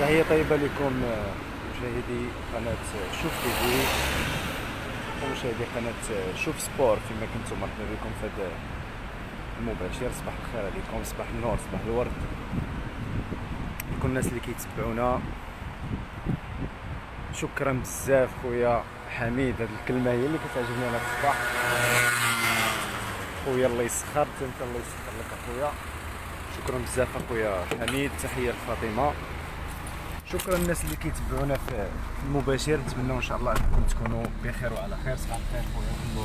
تحية طيبة لكم مشاهدي قناة شوف تي في ومشاهدي قناة شوف سبور فيما كنتم. مرحبا بكم في هذا المباشر. صباح الخير عليكم، صباح النور، صباح الورد لكل الناس اللي كيتبعونا. شكرا بزاف خويا حميد، هذه الكلمة هي اللي كتعجبني انا في الصباح. خويا الله يسخر، انت الله يسخر لك اخويا. شكرا بزاف اخويا حميد، تحية لفاطمة. شكرا للناس اللي كيتبعونا في المباشر، نتمنى ان شاء الله انكم تكونوا بخير وعلى خير. صباح الخير خويا كله.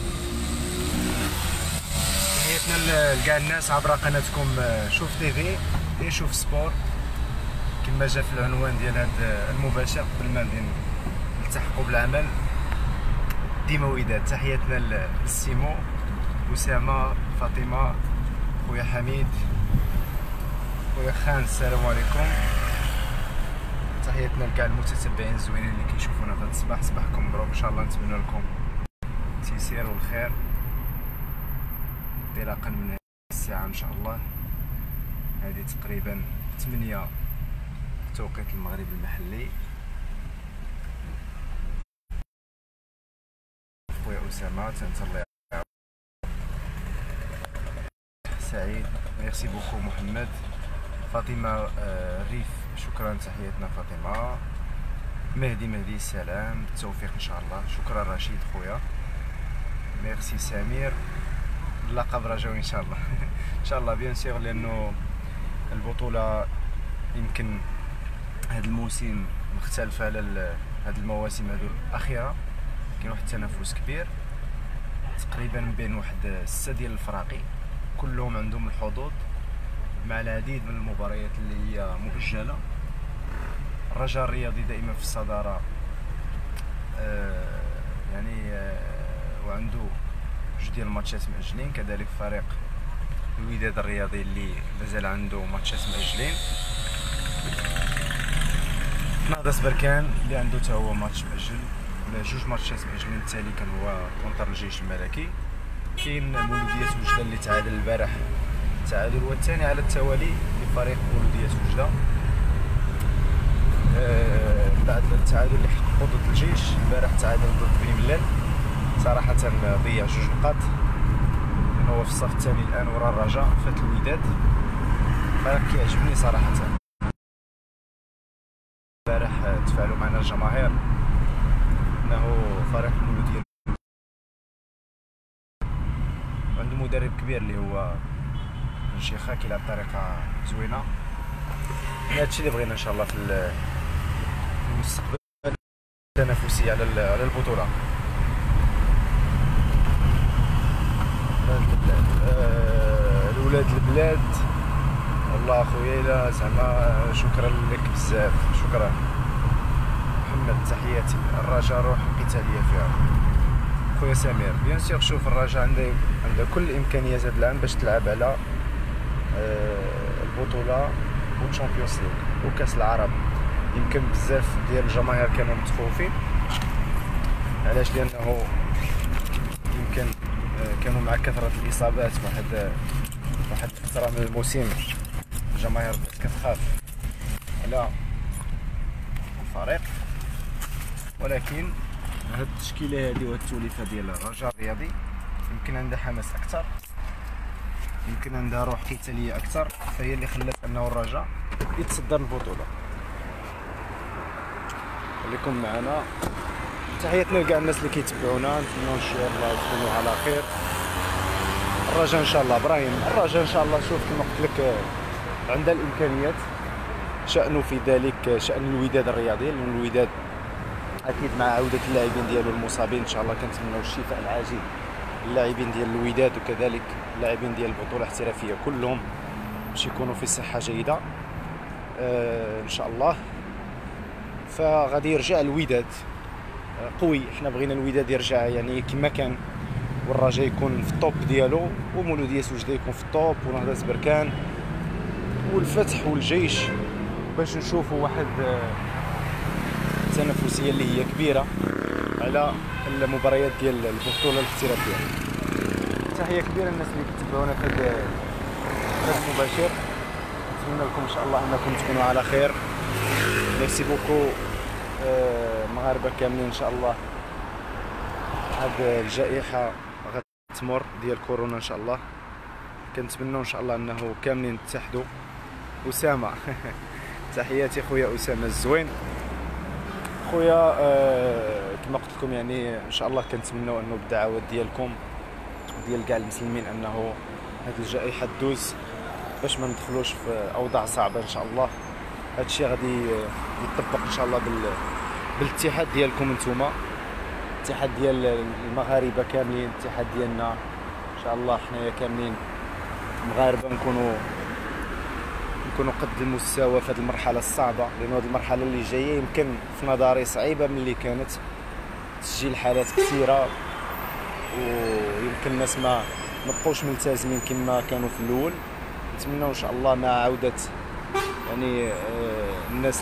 تحياتنا لكاع الناس عبر قناتكم شوف تي في شوف سبور كما جا في العنوان ديال هذا المباشر. قبل ما نلتحقوا بالعمل ديما وداد، تحياتنا للسيمو، اسامه، فاطمه، خويا حميد، خويا خان، السلام عليكم. تحياتنا لكاع المتتبعين الزوينين اللي كيشوفونا في هذا الصباح. صباحكم مبروك، ان شاء الله نتمنى لكم التيسير والخير انطلاقا من هذه الساعه ان شاء الله. هذه تقريبا 8 توقيت المغرب المحلي. خويا اسامه تنتظر سعيد، ميرسي بوكو. محمد، فاطمه ريف، شكرا، تحياتنا فاطمه. مهدي السلام، بالتوفيق ان شاء الله. شكرا رشيد خويا، ميرسي. سمير، اللقب رجاو ان شاء الله ان شاء الله بيان سيغ، لانه البطوله يمكن هذا الموسم مختلف على هذه المواسم هذو الاخيره. كاين واحد التنافس كبير تقريبا بين واحد 6 ديال الفراقي، كلهم عندهم الحظوظ مع العديد من المباريات اللي هي مؤجله. الرجاء الرياضي دائما في الصداره وعنده 2 ديال الماتشات مأجلين، كذلك فريق الوداد الرياضي اللي مازال عنده ماتشات مأجلين. نهضة بركان اللي عنده حتى هو ماتش مأجل، ولا 2 ماتشات مأجلين. التالي كان هو كونتر الجيش الملكي. كاين مولودية وجدة اللي تعادل البارح، التعادل هو الثاني على التوالي لفريق مولودية وجدة بعد التعادل اللي حققوا ضد الجيش. البارح تعادل ضد بني ملال، صراحة ضيع 2 نقاط لأنه هو في الصف الثاني الآن وراء الرجاء. فات الوداد، فريق كيعجبني صراحة. البارح تفاعلوا معنا الجماهير أنه فريق مولودية عنده مدرب كبير اللي هو الشيخة، كيلعب بطريقة زوينة. هادشي اللي بغينا ان شاء الله في المستقبل التنافسي على البطوله. الولاد البلاد، والله اخويا الا زعما شكرا لك بزاف، شكرا محمد. تحياتي. الرجاء روح قتاليه فيها خويا سمير. بيان سيغ، شوف الرجاء عنده كل الامكانيات هذا العام باش تلعب على البطوله والشامبيونز ليغ وكاس العرب. يمكن بزاف ديال الجماهير كانوا متخوفين، علاش؟ لانه يمكن كانوا مع كثره الاصابات واحد الفتره من الموسم الجماهير بدات كتخاف على الفريق. ولكن هاد التشكيله هذه وهاد التوليفه ديال الرجاء الرياضي يمكن عندها حماس اكثر، يمكن عندها روح قتاليه اكثر، فهي اللي خلات انه الرجاء يتصدر البطوله. خليكم معنا. تحياتنا لكاع الناس اللي كيتبعونا، نتمنوا ان شاء الله تكونوا على خير. الرجاء ان شاء الله ابراهيم، الرجاء ان شاء الله، شوف كما قلت لك عندها الامكانيات. شأنه في ذلك شأن الوداد الرياضي، لان الوداد اكيد مع عوده اللاعبين ديالو المصابين ان شاء الله كنتمنوا الشفاء العاجل اللاعبين ديال الوداد، وكذلك اللاعبين ديال البطوله الاحترافيه كلهم باش يكونوا في صحه جيده ان شاء الله. فغادي يرجع الوداد قوي. احنا بغينا الوداد يرجع يعني كما كان، والرجاء يكون في الطوب ديالو، ومولودية وجدة يكون في الطوب، ونهضة بركان والفتح والجيش، باش نشوفوا واحد التنافسيه اللي هي كبيره على المباريات ديال البطوله الاحترافيه. تحيه كبيره للناس اللي كتبعونا في هذا المباشر. نتمنى لكم ان شاء الله انكم تكونوا على خير. ميرسي بوكو مغاربه كاملين ان شاء الله. هاد الجائحه غتمر ديال كورونا ان شاء الله، كنتمنوا ان شاء الله انه كاملين نتحدوا. اسامه تحياتي خويا اسامه الزوين خويا. كما قلت لكم يعني ان شاء الله كنتمنوا انه بالدعوات ديالكم ديال كاع المسلمين انه هاد الجائحه تدوز باش ما ندخلوش في اوضاع صعبه ان شاء الله. هادشي غادي يطبق ان شاء الله بالاتحاد ديالكم نتوما، الاتحاد ديال المغاربه كاملين، الاتحاد ديالنا ان شاء الله. حنايا كاملين مغاربه نكونوا قد المستوى في هذه المرحله الصعبه، لان هذه المرحله اللي جايه يمكن في نظري صعيبه من اللي كانت، تسجيل حالات كثيره ويمكن الناس ما بقوش ملتزمين كما كانوا في الاول. نتمنى ان شاء الله مع عوده يعني الناس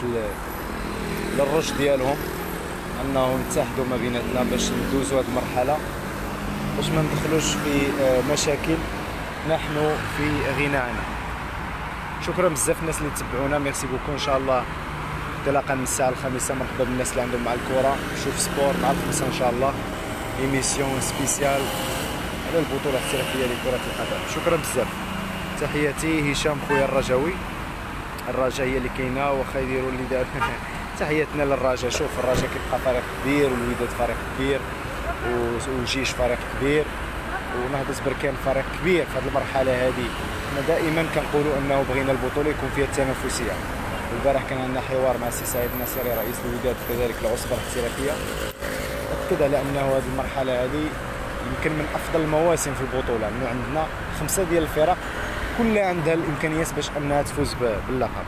للرشد ديالهم انهم يتحدوا ما بيناتنا باش ندوزوا هذه المرحله، باش ما ندخلوش في مشاكل نحن في غنى عنها. شكرا بزاف الناس اللي تبعونا، ميرسي بوكو. ان شاء الله انطلاقا من الساعه الخامسه مرحبا بالناس اللي عندهم مع الكره. شوف سبور مع الخمسه ان شاء الله، ايميسيون سبيسيال على البطوله الاحترافيه لكره القدم. شكرا بزاف، تحياتي هشام خويا الرجاوي. الرجاء هي اللي كاينه واخا يديروا اللي دار تحياتنا للرجاء. شوف الرجاء كيبقى فريق كبير، والوداد فريق كبير، والجيش فريق كبير، ونهضة بركان فريق كبير في هذه المرحله هذه. حنا دائما كنقولوا انه بغينا البطوله يكون فيها التنافسيه. البارح كان عندنا حوار مع السي سعيد الناصري رئيس الوداد وكذلك العصبه الاحترافيه، اكد على انه هذه المرحله هذه يمكن من افضل المواسم في البطوله، انه عندنا 5 ديال الفرق كلها عندها الامكانيات باش انها تفوز باللقب.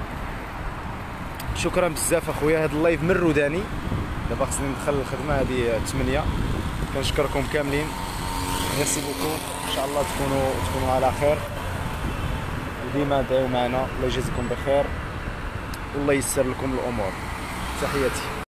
شكرا بزاف اخويا. هذا اللايف من روداني، دابا خصني ندخل الخدمه هذه 8. كنشكركم كاملين، ميرسي بوكو. ان شاء الله تكونوا على خير، وديما دعيو معنا. الله يجازيكم بخير والله ييسر لكم الامور. تحياتي.